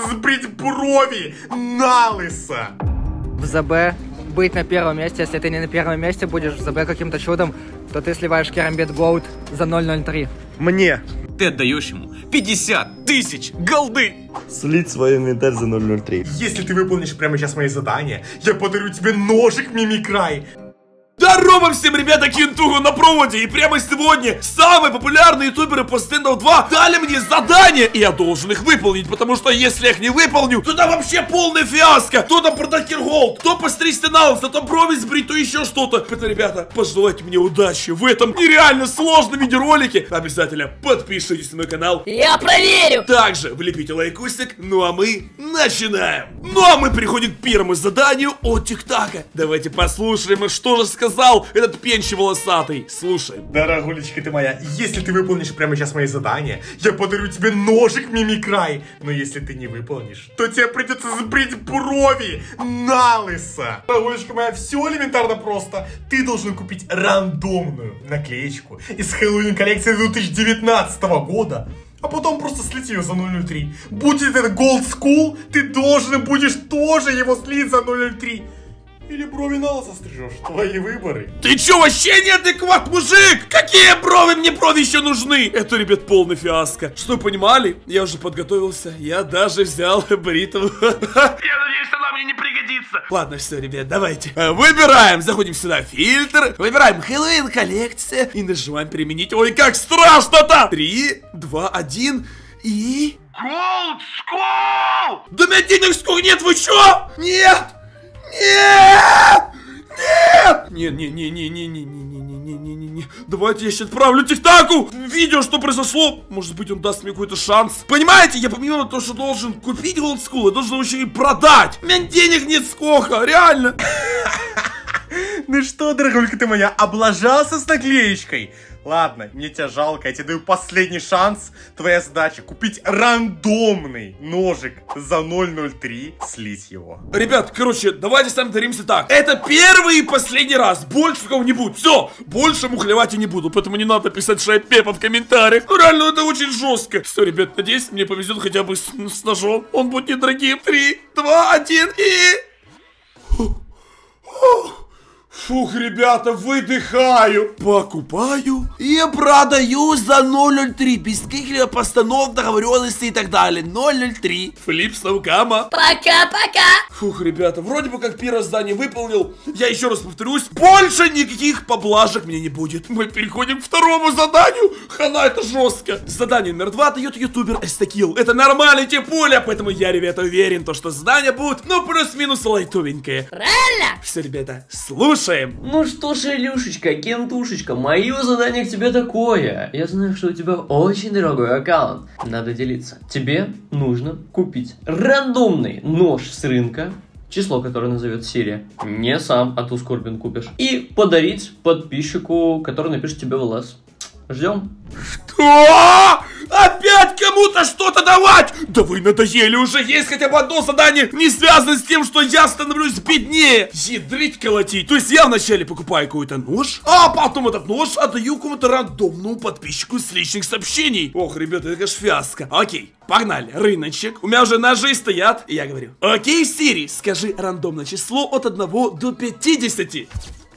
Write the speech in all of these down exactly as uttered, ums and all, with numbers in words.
сбрить брови на лысо. В ЗБ быть на первом месте, если ты не на первом месте будешь в ЗБ каким-то чудом, то ты сливаешь Керамбит Гоут за ноль ноль три. Мне. Ты отдаешь ему пятьдесят тысяч голды. Слить свой инвентарь за ноль ноль три. Если ты выполнишь прямо сейчас мои задания, я подарю тебе ножик Мимикрай. Здорово всем, ребята, Кентугу на проводе. И прямо сегодня самые популярные ютуберы по стендов два дали мне задание, и я должен их выполнить, потому что если я их не выполню, то там вообще полная фиаско. То там продать Кирголд, то постричься на лысо, то брови сбрить, то еще что-то. Поэтому, ребята, пожелайте мне удачи в этом нереально сложном видеоролике. Обязательно подпишитесь на мой канал. Я проверю. Также влепите лайкусик, ну а мы начинаем. Ну а мы переходим к первому заданию от ТикТака. Давайте послушаем, что же сказал сказал этот пенчи волосатый. Слушай. Дорогулечка ты моя, если ты выполнишь прямо сейчас мои задания, я подарю тебе ножик Мимикрай. Но если ты не выполнишь, то тебе придется сбрить брови на лысо. Дорогулечка моя, все элементарно просто. Ты должен купить рандомную наклеечку из Хэллоуин коллекции две тысячи девятнадцатого года, а потом просто слить ее за ноль ноль три. Будет это Gold School, ты должен будешь тоже его слить за ноль ноль три. Или брови на лысо стрижешь, твои выборы. Ты чё, вообще неадекват, мужик? Какие брови? Мне брови еще нужны. Это, ребят, полный фиаско. Что, понимали? Я уже подготовился. Я даже взял бритву. Я надеюсь, она мне не пригодится. Ладно, все, ребят, давайте. Выбираем, заходим сюда, фильтр. Выбираем Хэллоуин коллекция и нажимаем применить. Ой, как страшно-то! Три, два, один и... Gold School! Да у меня денег сколько нет, вы чё? Нет! Нет! Нет! Нет, не, не, не, не, не, не, не, не, не, не, не, не. Давайте я сейчас отправлю ТикТаку видео, что произошло. Может быть, он даст мне какой-то шанс. Понимаете, я помимо того, что должен купить Gold School, я должен еще и продать. У меня денег нет сколько, реально. Ну что, дорогулька ты моя, облажался с наклеечкой? Ладно, мне тебя жалко, я тебе даю последний шанс. Твоя задача купить рандомный ножик за ноль ноль три, слить его. Ребят, короче, давайте с вами договоримся так. Это первый и последний раз, больше кого-нибудь. Все, больше мухлевать я не буду, поэтому не надо писать Шайпепа в комментариях. Ну реально, это очень жестко. Все, ребят, надеюсь, мне повезет хотя бы с, с ножом. Он будет недорогим. Три, два, один и... Фух, ребята, выдыхаю. Покупаю и продаю за ноль ноль три. Без каких-либо постанов, договоренностей и так далее. ноль ноль три. Флип Саукама. Пока-пока. Фух, ребята, вроде бы как первое задание выполнил. Я еще раз повторюсь, больше никаких поблажек мне не будет. Мы переходим к второму заданию. Хана, это жестко. Задание номер два дает ютубер Эстакил. Это нормальный тип поля, поэтому я, ребята, уверен, то, что задание будет, ну, плюс-минус лайтовенькое. Правильно? Все, ребята, слушай. Ну что ж, Илюшечка, Кентушечка, мое задание к тебе такое. Я знаю, что у тебя очень дорогой аккаунт. Надо делиться. Тебе нужно купить рандомный нож с рынка, число, которое назовет Сирия. Не сам, а ту Скорбин купишь. И подарить подписчику, который напишет тебе в ЛС. Ждем. Что? Опять кому-то что-то давать? Да вы надоели, уже есть хотя бы одно задание, не связано с тем, что я становлюсь беднее. Ядрить колотить. То есть я вначале покупаю какой-то нож, а потом этот нож отдаю кому-то рандомному подписчику с личных сообщений. Ох, ребята, это ж фиаско. Окей, погнали, рыночек. У меня уже ножи стоят, и я говорю: окей, Сири, скажи рандомное число от одного до пятидесяти.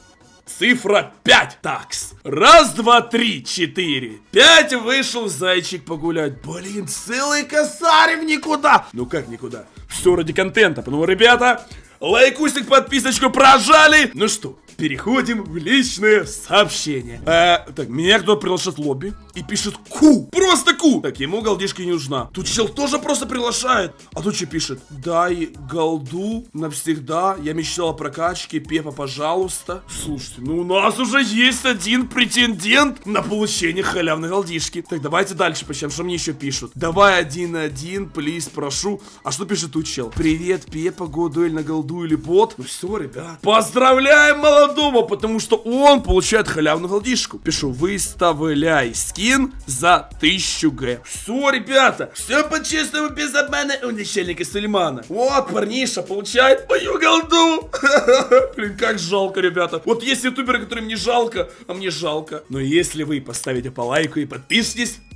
Цифра пять. Такс. Раз, два, три, четыре, пять. Вышел зайчик погулять. Блин, целый косарь в никуда. Ну как никуда? Все ради контента. Потому, ребята, лайкусик, подписочку прожали. Ну что, переходим в личные сообщения. А, так, меня кто-то приглашает в лобби и пишет Ку. Просто Ку. Так, ему голдишка не нужна. Тут чел тоже просто приглашает. А тут что пишет? Дай голду навсегда. Я мечтала о прокачке. Пепа, пожалуйста. Слушайте, ну у нас уже есть один претендент на получение халявной голдишки. Так, давайте дальше почему, что мне еще пишут. Давай один-один, плиз, прошу. А что пишет тут чел? Привет, Пепа, го дуэль на голду или бот? Ну все, ребят. Поздравляем молодого, потому что он получает халявную голдишку. Пишу: выставляй скин за тысячу гэ. Все, ребята, все по-честному, без обмана у начальника Сулеймана. Вот, парниша получает мою голду. Блин, как жалко, ребята. Вот есть ютуберы, которым не жалко, а мне жалко. Но если вы поставите по лайку и подпишитесь,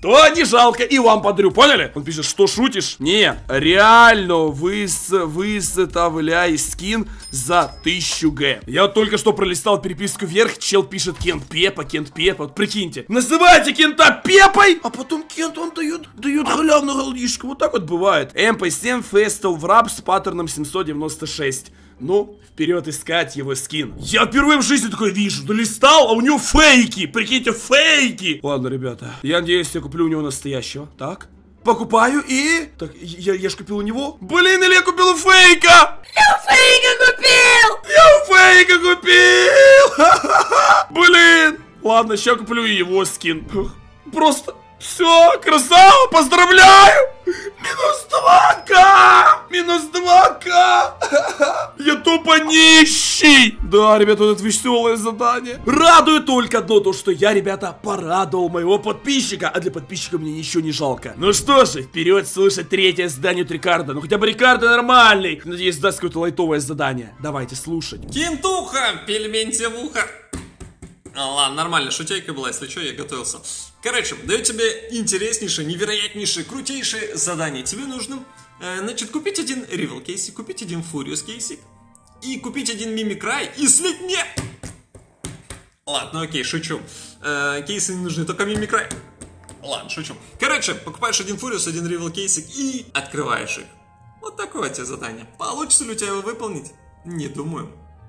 то не жалко, и вам подарю, поняли? Он пишет, что шутишь? Не, реально выс выставляй скин за тысячу гэ. Я вот только что пролистал переписку вверх, чел пишет Кент Пепа, Кент Пепа, вот прикиньте. Называйте Кента Пепой, а потом Кент вам дает, дает халявную голдишку. Вот так вот бывает. эм пэ семь Фестал в раб с паттерном семьсот девяносто шесть. Ну, вперед искать его скин. Я впервые в жизни такое вижу. Долистал, а у него фейки. Прикиньте, фейки. Ладно, ребята, я надеюсь, я куплю у него настоящего. Так, покупаю и... Так, я, я ж купил у него. Блин, или я купил у фейка? Я фейка купил! Я у фейка купил! Блин. Ладно, сейчас куплю и его скин. Просто... Все, красава, поздравляю! Минус два ка! Минус два ка! Я тупо нищий! Да, ребята, вот это веселое задание. Радует только одно, то, что я, ребята, порадовал моего подписчика. А для подписчика мне ничего не жалко. Ну что же, вперед слушать третье задание от Рикардо. Ну хотя бы Рикардо нормальный. Надеюсь, даст какое-то лайтовое задание. Давайте слушать. Кентуха, пельмень тебе в ухо. А, ладно, нормально, шутейка была, если что, я готовился. Короче, даю тебе интереснейшее, невероятнейшее, крутейшее задание. Тебе нужно, э, значит, купить один Rival кейсик, купить один Furious кейсик и купить один Mimikry и слить мне... Ладно, окей, шучу. Э, кейсы не нужны, только Mimikry. Ладно, шучу. Короче, покупаешь один Furious, один Rival кейсик и открываешь их. Вот такое у тебя задание. Получится ли у тебя его выполнить? Не думаю.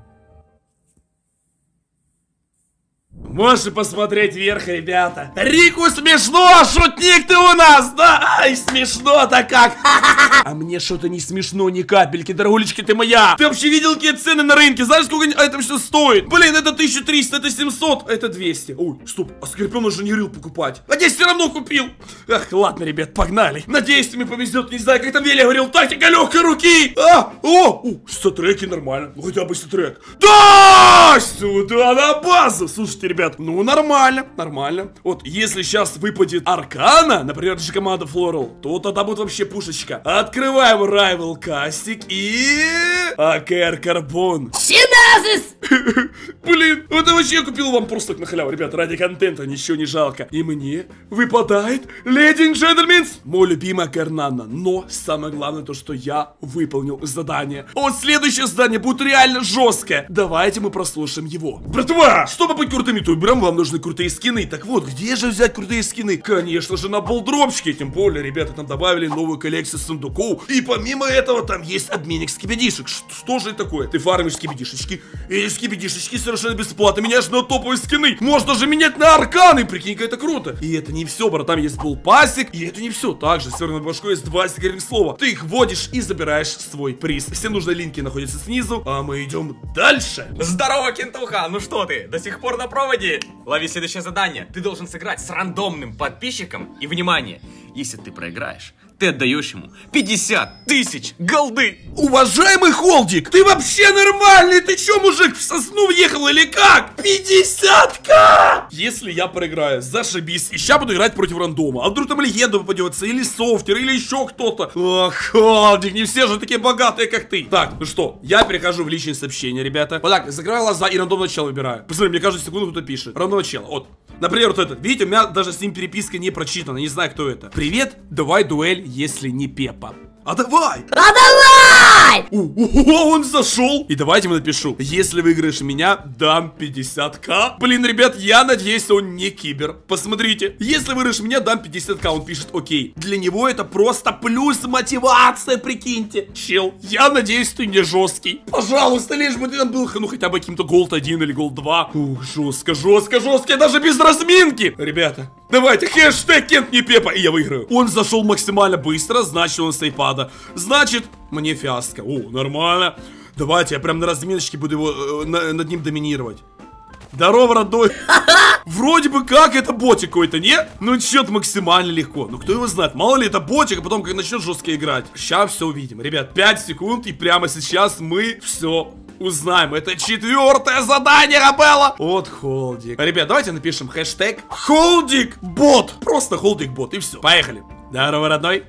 Можешь посмотреть вверх, ребята. Рику смешно, шутник ты у нас, да? Ай, смешно-то как. А мне что-то не смешно ни капельки, дорогулечки ты моя. Ты вообще видел, какие цены на рынке? Знаешь, сколько это все стоит? Блин, это тысяча триста, это семьсот, это двести. Ой, стоп, а Скорпион уже не рыл покупать. А здесь все равно купил. Ах, ладно, ребят, погнали. Надеюсь, мне повезет, не знаю, как там Веля говорил, тактика легкой руки. А, о, о, статреки нормально, ну хотя бы статрек. Да, сюда на базу. Слушайте, ребят, ну нормально, нормально. Вот, если сейчас выпадет Аркана, например, же команда Флорал, то тогда будет вообще пушечка. Открываем Rival кастик и... АКР Карбон. Синазис! Блин, это вообще я купил вам просто так на халяву, ребят, ради контента, ничего не жалко. И мне выпадает, леди и джентльмены, мой любимый Карнана. Но самое главное то, что я выполнил задание. Вот следующее задание будет реально жесткое. Давайте мы прослушаем его. Братва, чтобы быть крутым ютубером, вам нужны крутые скины. Так вот, где же взять крутые скины? Конечно же, на болдропчике. Тем более, ребята там добавили новую коллекцию сундуков. И помимо этого, там есть обменник скибидишек. Что же это такое? Ты фармишь скибидишечки, и скибидишечки совершенно бесплатно меняешь на топовые скины. Можно же менять на арканы, прикинь-ка, это круто. И это не все, брат, там есть булпасик, и это не все. Также с северной башкой есть два секретных слова. Ты их вводишь и забираешь свой приз. Все нужные линки находятся снизу, а мы идем дальше. Здорово, Кентуха! Ну что ты, до сих пор на проводе? Лови следующее задание. Ты должен сыграть с рандомным подписчиком. И внимание, если ты проиграешь, ты отдаешь ему пятьдесят тысяч голды. Уважаемый Холдик, ты вообще нормальный? Ты чё, мужик, в сосну въехал или как? пятьдесят ка! Если я проиграю, зашибись. И сейчас буду играть против рандома. А вдруг там легенда попадется, или софтер, или еще кто-то. Ох, Холдик, не все же такие богатые, как ты. Так, ну что, я перехожу в личные сообщения, ребята. Вот так, закрываю глаза и рандомного чела выбираю. Посмотри, мне каждую секунду кто-то пишет. Рандомного чела, вот. Например, вот этот. Видите, у меня даже с ним переписка не прочитана, не знаю, кто это. Привет, давай дуэль, если не Пепа. А давай! А давай! О, он зашел. И давайте ему напишу. Если выиграешь меня, дам пятьдесят ка. Блин, ребят, я надеюсь, он не кибер. Посмотрите. Если выиграешь меня, дам пятьдесят ка. Он пишет, окей. Для него это просто плюс мотивация, прикиньте. Чел, я надеюсь, ты не жесткий. Пожалуйста, лишь бы ты там был, ну, хотя бы каким-то голд один или голд два. Ух, жестко, жестко, жестко. Даже без разминки. Ребята, давайте, хэштег Кент не Пепа, и я выиграю. Он зашел максимально быстро, значит, он с айпада. Значит, мне фиаско. О, нормально. Давайте, я прям на разминочке буду его э, на, над ним доминировать. Здорово, родной. Вроде бы как это ботик какой-то, не? Ну, что-то максимально легко. Ну, кто его знает? Мало ли это ботик, а потом как начнет жестко играть. Сейчас все увидим. Ребят, пять секунд, и прямо сейчас мы все узнаем. Это четвертое задание, Рабелла. Вот Холдик. Ребят, давайте напишем хэштег Холдик бот. Просто Холдик бот, и все. Поехали. Здорово, родной.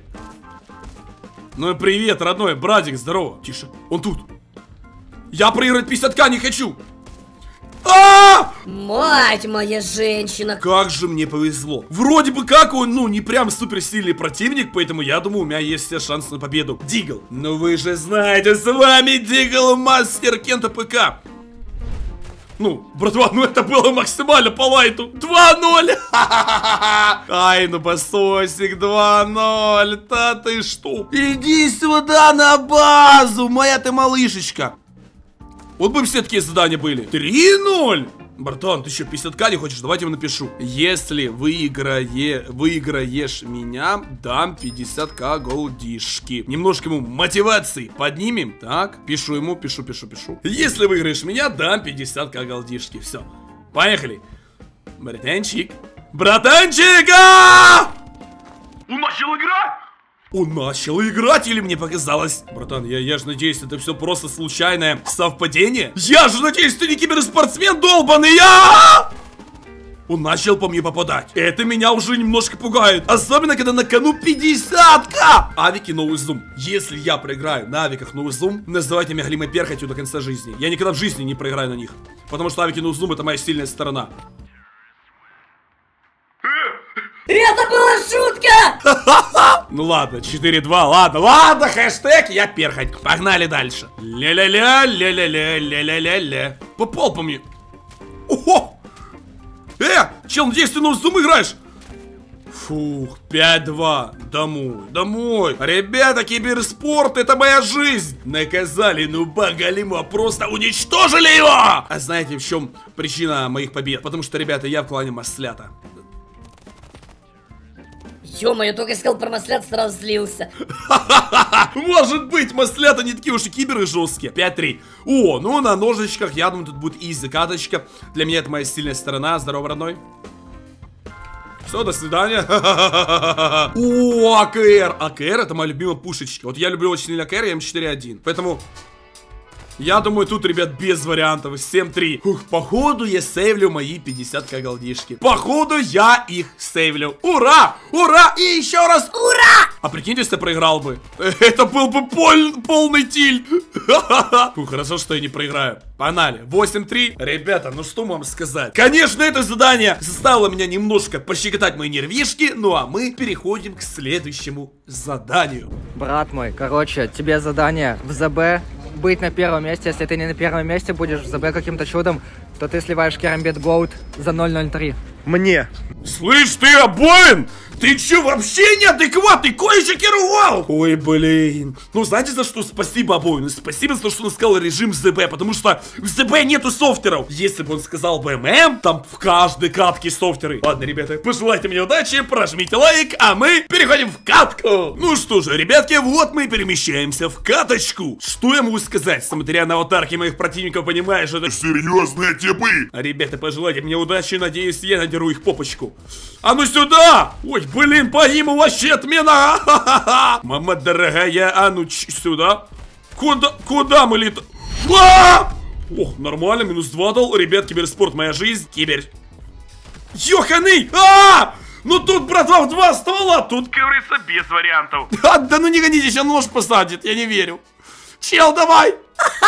Ну и привет, родной, братик, здорово. Тише, он тут. Я проиграть пятьдесят ка не хочу. А! Мать моя женщина. Как же мне повезло. Вроде бы как он, ну, не прям суперсильный противник, поэтому я думаю, у меня есть все шансы на победу. Дигл. Ну вы же знаете, с вами Дигл, мастер Кента ПК. Ну, братва, ну это было максимально по лайту. два ноль. Ай, ну басосик, два ноль. Да ты что? Иди сюда на базу, моя ты малышечка. Вот бы все такие задания были. три ноль. Братан, ты что, пятьдесят ка не хочешь? Давайте я напишу. Если выиграе, выиграешь меня, дам пятьдесят ка голдишки. Немножко ему мотивации поднимем. Так, пишу ему, пишу, пишу, пишу. Если выиграешь меня, дам пятьдесят ка голдишки. Все, поехали. Братанчик. Братанчика! Он начал играть! Он начал играть или мне показалось? Братан, я, я же надеюсь, это все просто случайное совпадение. Я же надеюсь, ты не киберспортсмен долбаный, я! Он начал по мне попадать. Это меня уже немножко пугает. Особенно, когда на кону пятьдесят ка. Авики новый зум. Если я проиграю на авиках новый зум, называйте меня Глимой Перхотью до конца жизни. Я никогда в жизни не проиграю на них. Потому что авики новый зум это моя сильная сторона. Это была шутка! Ну ладно, четыре два, ладно, ладно, хэштег, я перхоть. Погнали дальше. Ля-ля-ля, ля-ля-ля, ля-ля-ля-ля. Попал по мне. Ого! Э, чел, надеюсь, ты новый зум играешь? Фух, пять два. Домой, домой. Ребята, киберспорт, это моя жизнь. Наказали нуба Галима, просто уничтожили его. А знаете, в чем причина моих побед? Потому что, ребята, я в клане Маслята. Ё-моё, только сказал про маслят, сразу слился. Может быть, маслята не такие уж и киберы жесткие. пять три. О, ну на ножичках, я думаю, тут будет изи каточка. Для меня это моя сильная сторона. Здорово, родной. Все, до свидания. О, АКР. АКР это моя любимая пушечка. Вот я люблю очень сильно АКР, я эм четыре один. Поэтому... Я думаю, тут, ребят, без вариантов. семь три. Ух, походу я сейвлю мои пятьдесят ка голдишки. Походу я их сейвлю. Ура! Ура! И еще раз ура! А прикиньте, если я проиграл бы. Это был бы пол полный тильт. Фу, хорошо, что я не проиграю. Погнали. восемь три. Ребята, ну что вам сказать? Конечно, это задание заставило меня немножко пощекотать мои нервишки. Ну а мы переходим к следующему заданию. Брат мой, короче, тебе задание в ЗБ быть на первом месте. Если ты не на первом месте будешь в ЗБ каким-то чудом, то ты сливаешь Керамбит Гоут за ноль ноль три. Мне. Слышь, ты обоин? Ты чё, вообще неадекватный? Кое-что керовал? Ой, блин. Ну, знаете, за что спасибо обоину? Спасибо за то, что он сказал режим ЗБ, потому что в ЗБ нету софтеров. Если бы он сказал бэ эм эм, там в каждой катке софтеры. Ладно, ребята, пожелайте мне удачи, прожмите лайк, а мы переходим в катку. Ну что же, ребятки, вот мы перемещаемся в каточку. Что я могу сказать? Смотря на аватарки моих противников, понимаешь, это серьезные типы. А ребята, пожелайте мне удачи, надеюсь, я надеру их попочку. А ну сюда! Ой, блин, по ним вообще отмена! Мама дорогая, а ну сюда. Куда, куда мы летаем? Ох, нормально, минус два дал. Ребят, киберспорт, моя жизнь. Кибер. Ёханый! А! Ну тут, братва, в два ствола, тут, как говорится, без вариантов. А, да ну не гонитесь, сейчас нож посадит, я не верю. Чел, давай!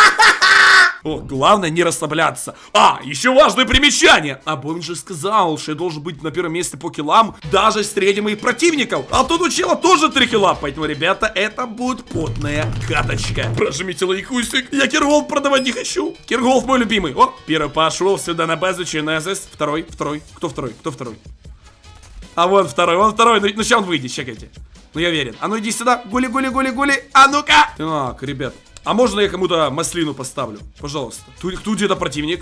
О, главное не расслабляться. А, еще важное примечание. Обоин же сказал, что я должен быть на первом месте по киллам даже среди моих противников. А тут у чела тоже три килла. Поэтому, ребята, это будет потная каточка. Прожмите лайкусик. Я Кирголф продавать не хочу. Кирголф мой любимый. О, первый пошел сюда на базу Чинезис. Второй, второй. Кто второй? Кто второй? А вон второй, вон второй. Ну, ну сейчас он выйдет, чекайте. Ну я уверен. А ну иди сюда. Гули, гули, гули, гули. А ну-ка. Так, ребят. А можно я кому-то маслину поставлю? Пожалуйста. Тут, тут где-то противник.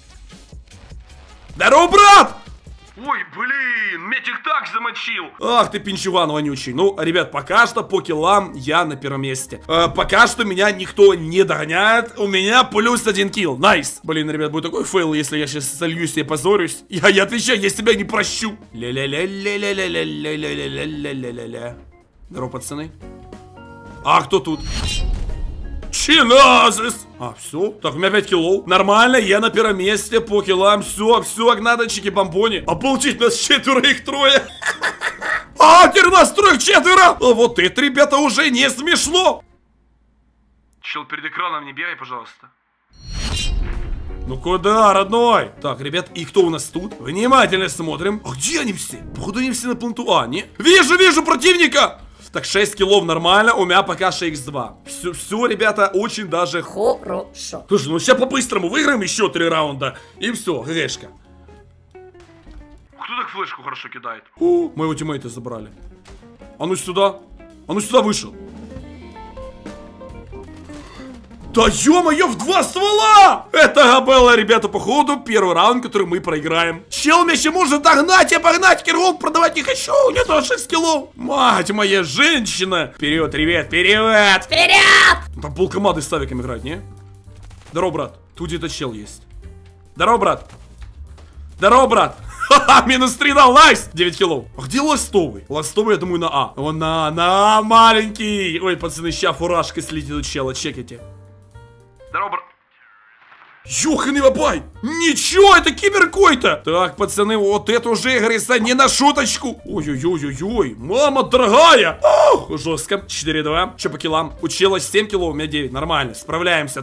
Здорово, брат! Ой, блин, метик так замочил. Ах ты, пинчуван вонючий. Ну, ребят, пока что по киллам я на первом месте. э, Пока что меня никто не догоняет. У меня плюс один килл, найс. Блин, ребят, будет такой фейл, если я сейчас сольюсь и позорюсь. Я, я отвечаю, я себя не прощу. Ля-ля-ля-ля-ля-ля-ля-ля-ля-ля-ля-ля-ля. Здорово, пацаны. А кто тут? Чиназис! А, все, так, у меня пять киллов. Нормально, я на первом месте по киллам. Все, все, гнаточки, помпони. А получить нас четверо, их трое. А, теперь нас трое, четверо. А вот это, ребята, уже не смешно. Чел, перед экраном не бегай, пожалуйста. Ну куда, родной? Так, ребят, и кто у нас тут? Внимательно смотрим. А где они все? Походу они все на планту. А, не? Вижу, вижу противника! Так, шесть киллов нормально, у меня пока шесть икс два. Все, все, ребята, очень даже... Хорошо. Слушай, ну сейчас по-быстрому выиграем еще три раунда. И все, гэшка. Кто так флешку хорошо кидает? О, моего тиммейта забрали. А ну сюда. А ну сюда вышел. Да ё-моё, в два ствола! Это Габелла, ребята, походу, первый раунд, который мы проиграем. Чел меня еще может догнать и обогнать, Киргол продавать не хочу, у него тоже шесть киллов. Мать моя женщина! Вперед, ребят, вперед! Вперед! Там полкоманды с Савиком играть, не? Здорово, брат, тут где-то чел есть. Здорово, брат. Здорово, брат. Ха-ха, минус три дал, найс! девять киллов. А где ластовый? Ластовый, я думаю, на А. Он на, на А, маленький. Ой, пацаны, ща фуражкой слетит у чела, чекайте. Здорово, брат. Ёханый бабай! Ничего, это кибер какой-то! Так, пацаны, вот это уже, говорится, не на шуточку. Ой-ой-ой-ой-ой, мама дорогая! Ох, жестко. четыре два. Че по киллам? У чела семь киллов, у меня девять. Нормально, справляемся.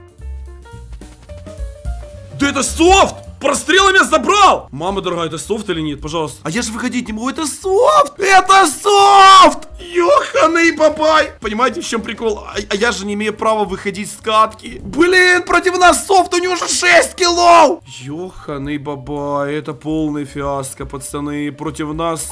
Да это софт! Прострел меня забрал! Мама дорогая, это софт или нет? Пожалуйста. А я же выходить не могу. Это софт! Это софт! Ёханый бабай! Понимаете, в чем прикол? А, а я же не имею права выходить с катки. Блин, против нас софт, у него же шесть киллов! Ёханый бабай, это полный фиаско, пацаны. Против нас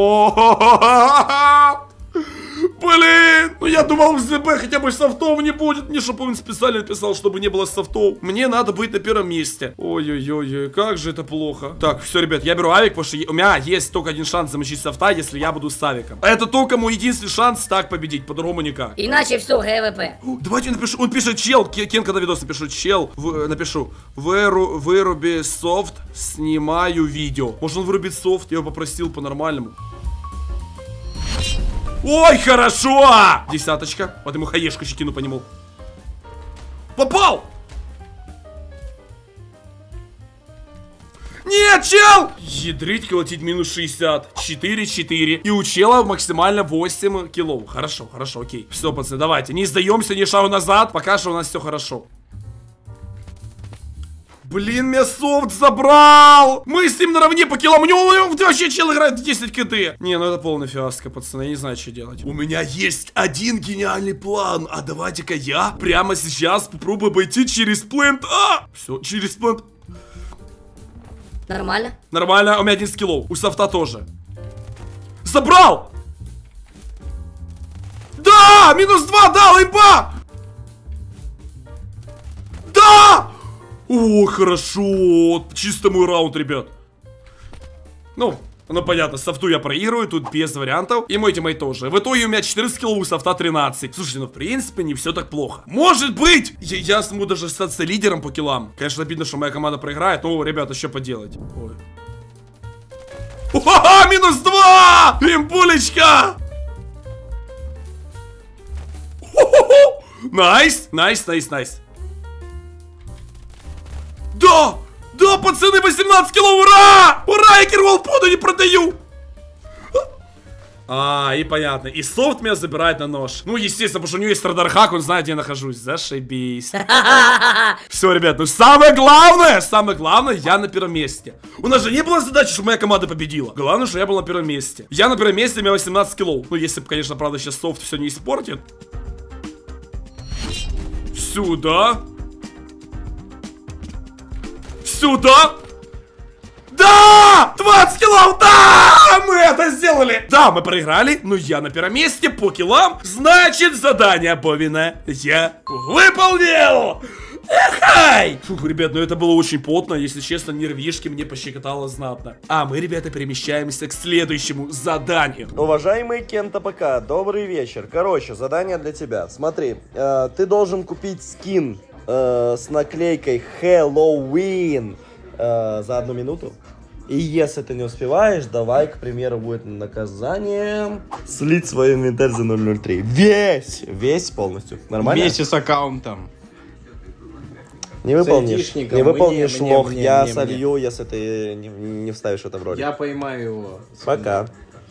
софт! Блин, ну я думал в ЗБ хотя бы софтов не будет. Мне чтобы он специально написал, чтобы не было софтов. Мне надо быть на первом месте. Ой-ой-ой, как же это плохо. Так, все, ребят, я беру авик, потому что у меня есть только один шанс замочить софта, если я буду с авиком. Это только мой единственный шанс так победить, по-другому никак. Иначе все, ГВП. Давайте напишу, он пишет чел, Кен, когда видос напишу, чел, в, напишу, выру, выруби софт, снимаю видео. Может он вырубит софт, я его попросил по-нормальному. Ой, хорошо! Десяточка. Вот ему хаешку щекину по нему. Попал! Нет, чел! Ядрить, колотить минус шестьдесят. четыре четыре. И у чела максимально восемь киллов. Хорошо, хорошо, окей. Все, пацаны, давайте. Не сдаемся, не шагу назад. Пока что у нас все хорошо. Блин, меня софт забрал! Мы с ним наравне по киллам. У него вообще чел играет десять кд. Не, ну это полный фиаско, пацаны. Я не знаю, что делать. У меня есть один гениальный план. А давайте-ка я прямо сейчас попробую обойти через плент. А! Все, через плент. Нормально? Нормально, у меня один скиллов. У софта тоже. Забрал! Да! Минус два дал, имба! Да! О, хорошо. Чисто мой раунд, ребят. Ну, ну понятно, софту я проигрываю, тут без вариантов. И мой тиммейт тоже. В итоге у меня четырнадцать киллов, у софта тринадцать. Слушайте, ну в принципе не все так плохо. Может быть, я, я смогу даже статься лидером по киллам. Конечно, обидно, что моя команда проиграет. Но, ребята, что поделать? Ой. Ха-ха, минус два! Импулечка! Найс, найс, найс, найс. Да! Да, пацаны, восемнадцать кило, ура! Ура, я Кирвол поду не продаю! А, и понятно. И софт меня забирает на нож. Ну, естественно, потому что у него есть радархак, он знает, где я нахожусь. Зашибись. Все, ребят, ну самое главное, самое главное, я на первом месте. У нас же не было задачи, чтобы моя команда победила. Главное, что я был на первом месте. Я на первом месте, у меня восемнадцать кило. Ну, если бы, конечно, правда, сейчас софт все не испортит. Сюда. Сюда. Да! двадцать киллов! Да! Мы это сделали! Да, мы проиграли, но я на первом месте по киллам. Значит, задание Бовина я выполнил! Эхай! Фух, ребят, ну это было очень потно. Если честно, нервишки мне пощекотало знатно. А мы, ребята, перемещаемся к следующему заданию. Уважаемый Кента ПК, добрый вечер. Короче, задание для тебя. Смотри, э, ты должен купить скин э, с наклейкой Хэллоуин э, за одну минуту. И если ты не успеваешь, давай, к примеру, будет наказание слить свой инвентарь за ноль ноль три. Весь! Весь полностью. Нормально? Вместе с аккаунтом. Не выполнишь, не выполнишь, мне, лох, мне, я мне, солью, мне. Если ты не, не вставишь это в ролик. Я поймаю его. Пока.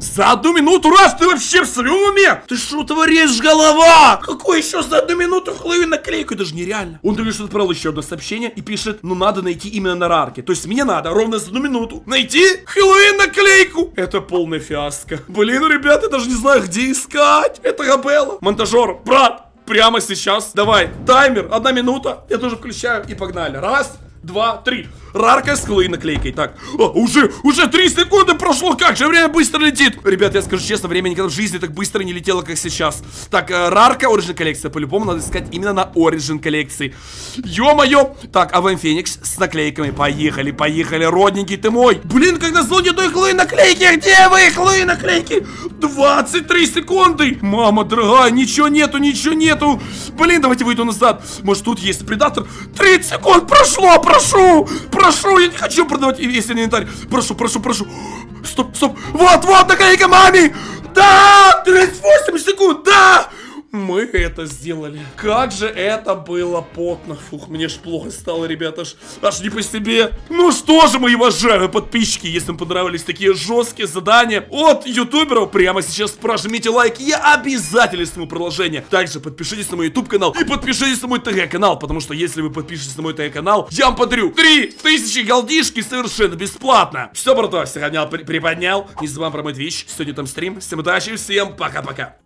За одну минуту? Раз, ты вообще в своем уме? Ты что творишь, голова? Какой еще за одну минуту Хэллоуин наклейку? Это же нереально. Он только что отправил еще одно сообщение и пишет, ну надо найти именно на рарке. То есть мне надо ровно за одну минуту найти Хэллоуин наклейку. Это полная фиаско. Блин, ребята, я даже не знаю, где искать. Это Габелла. Монтажер, брат, прямо сейчас. Давай, таймер, одна минута. Я тоже включаю и погнали. Раз, два, три. Рарка с Хэллоуин наклейкой. Так, а, уже, уже три секунды прошло. Как же время быстро летит. Ребят, я скажу честно, время никогда в жизни так быстро не летело, как сейчас. Так, э, Рарка, Origin коллекция. По-любому надо искать именно на Origin коллекции. Ё-моё. Так, АВМ Феникс с наклейками. Поехали, поехали, родненький ты мой. Блин, как назло нет той Хэллоуин наклейки. Где вы, Хэллоуин наклейки? двадцать три секунды. Мама дорогая, ничего нету, ничего нету. Блин, давайте выйду назад. Может, тут есть предатор. тридцать секунд прошло, прошу. Прошу, я не хочу продавать весь инвентарь. Прошу, прошу, прошу. Стоп, стоп. Вот, вот наклейка маме. Да, тридцать восемь секунд, да. Мы это сделали. Как же это было потно. Фух, мне ж плохо стало, ребята, аж, аж не по себе. Ну что же, мои уважаемые подписчики, если вам понравились такие жесткие задания от ютуберов, прямо сейчас прожмите лайк, я обязательно сниму продолжение. Также подпишитесь на мой YouTube канал и подпишитесь на мой ТГ канал, потому что если вы подпишетесь на мой ТГ канал, я вам подарю три тысячи голдишки совершенно бесплатно. Все, братва, всех обнял, при приподнял. Не забываем про мой Twitch, сегодня там стрим. Всем удачи, всем пока-пока.